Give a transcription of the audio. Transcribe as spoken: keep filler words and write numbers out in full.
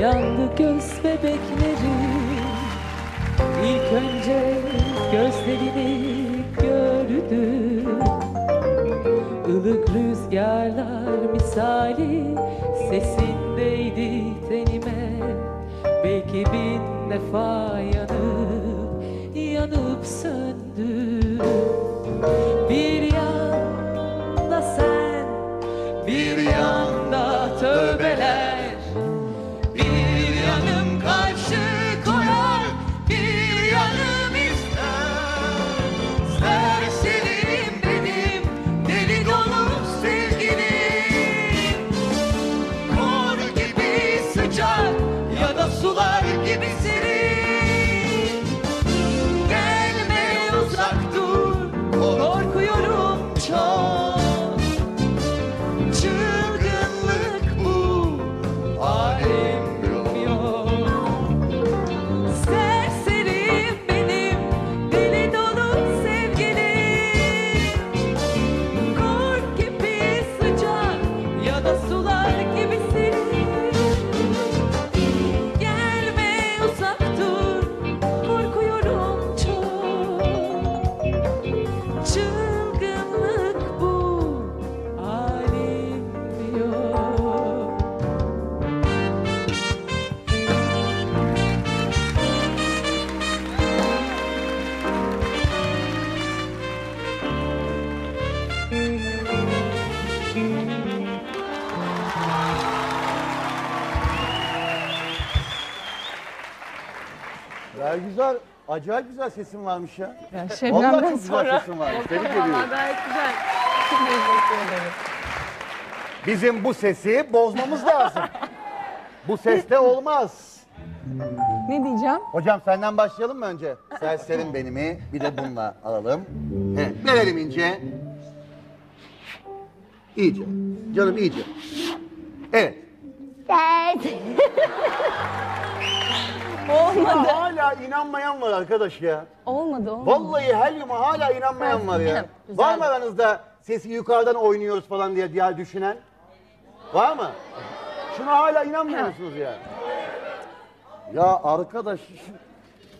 yandı göz bebeklerim. İlk önce gözlerini gördüm, ılık rüzgarlar misali sesindeydi tenime. Belki bin defa yanıp yanıp söndüm. Bir yanda sen, bir yanda tövbeler. Bir yanım karşı koyar, bir yanım ister. Serserim benim, deli dolu sevgilim. Kor gibi sıcak ya da sular gibi serin. Gelme uzak dur, korkuyorum çok. Çılgınlık bu, alim yok. Serserim benim, deli dolu sevgilim. Kor gibi sıcak ya da sular gibi serin. Gelme uzak dur, korkuyorum çok. Çılgınlık bu, halim yok. Ya güzel, acayip güzel sesin varmış ya. Ya Vallahi Şebnem'den çok güzel sonra. sesin varmış. Tebrik ediyorum. Vallahi gayet güzel. Çok teşekkür ederim. Bizim bu sesi bozmamız lazım. Bu seste olmaz. Ne diyeceğim? Hocam senden başlayalım mı önce? Serserim benimi, bir de bununla alalım. Evet, verelim ince. İyice. Canım iyice. Evet. Olmadı. Hala inanmayan var arkadaş ya. Olmadı, olmadı. Vallahi helyuma hala inanmayan var ya. Güzel. Var mı aranızda sesi yukarıdan oynuyoruz falan diye diğer düşünen? Var mı? Şuna hala inanmıyor musunuz ya? Ya arkadaş